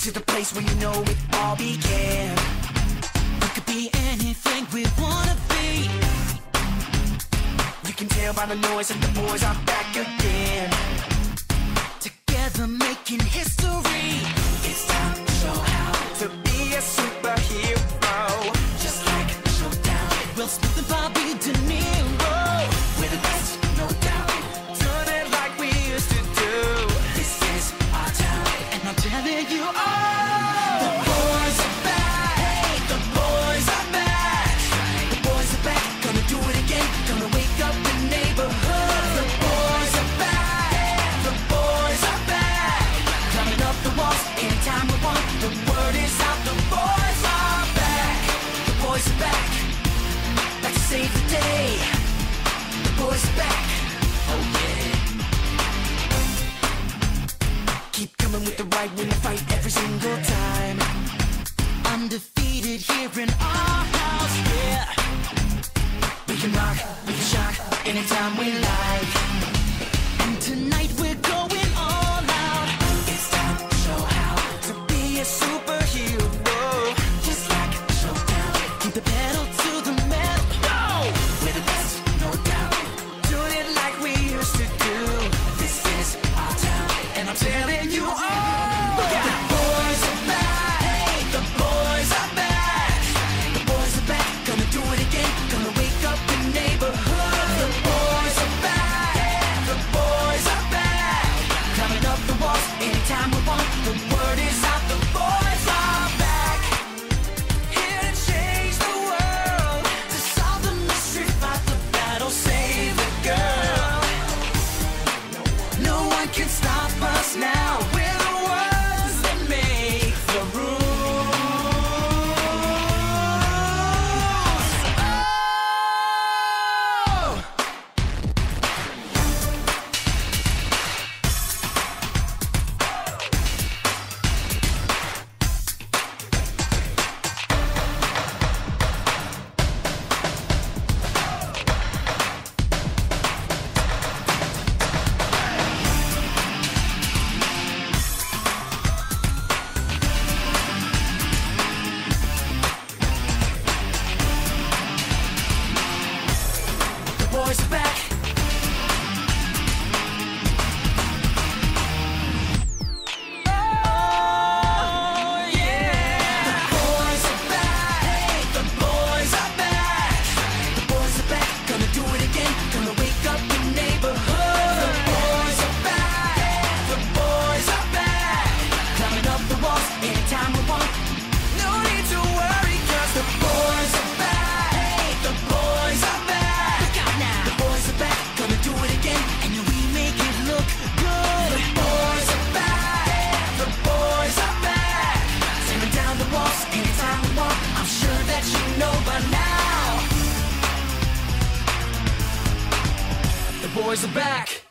to the place where you know it all began. We could be anything we wanna be. You can tell by the noise that the boys are back again. Together making history. It's time to show how to be a superhero. Just like Showdown, Will Smith and Bobby De Niro. We're the best, no doubt. Doing it like we used to do. This is our town, and I'm telling you all, the boys are back. Hey, the boys are back. The boys are back, gonna do it again. Gonna wake up the neighborhood. The boys are back. The boys are back. Climbing up the walls anytime we want. The word is out, the boys are back. The boys are back. Back to save the day. The boys are back. Oh yeah. Keep coming with the right win the fight every single time. Undefeated here in our house, yeah. We can rock, we can shock anytime we like. And tonight we're going all out. It's time to show how to be a superhero. Just like Showdown, keep the pedal to the metal. Go! We're the best, no doubt. Doing it like we used to do. This is our town, and I'm telling you all, the boys are back. Hey, the boys are back. The boys are back, gonna do it again. Gonna wake up the neighborhood. The boys are back. The boys are back. Climbing up the walls anytime we want. The word is out, the boys are back. Here to change the world, to solve the mystery, fight the battle, save the girl. No one can stop us now. We're the ones that make the rules. Oh! The boys are back. Oh, yeah. The boys are back. Hey, the boys are back. The boys are back, gonna do it again. Gonna wake up the neighborhood. The boys are back. The boys are back. Climbing up the walls anytime we want. No need to worry, 'cause the boys are back. Hey, the boys are back. Look out now. The boys are back, gonna do it again, and we make it look good. The boys are back. The boys are back. Tearing down the walls anytime we want. I'm sure that you know by now. The boys are back.